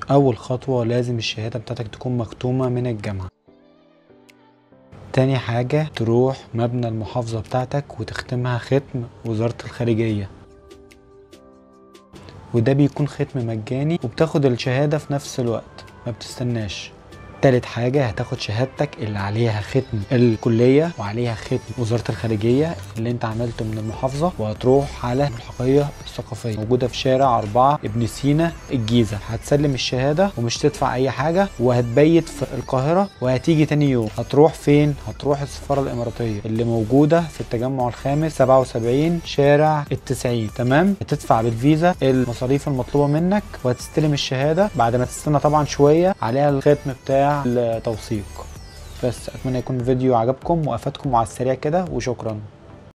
اول خطوة لازم الشهادة بتاعتك تكون مختومة من الجامعة. تاني حاجة تروح مبنى المحافظة بتاعتك وتختمها ختم وزارة الخارجية، وده بيكون ختم مجاني وبتاخد الشهادة في نفس الوقت، ما بتستناش. تالت حاجة هتاخد شهادتك اللي عليها ختم الكلية وعليها ختم وزارة الخارجية اللي انت عملته من المحافظة، وهتروح على الملحقية الثقافية موجودة في شارع 4 ابن سينا الجيزة. هتسلم الشهادة ومش تدفع اي حاجة، وهتبيت في القاهرة، وهتيجي تاني يوم هتروح فين؟ هتروح السفارة الاماراتية اللي موجودة في التجمع الخامس 77 شارع 90. تمام؟ هتدفع بالفيزا المصاريف المطلوبة منك وهتستلم الشهادة بعد ما تستنى طبعا شوية عليها الختم بتاع التوثيق. بس اتمنى يكون الفيديو عجبكم وافادكم على السريع كده، وشكرا.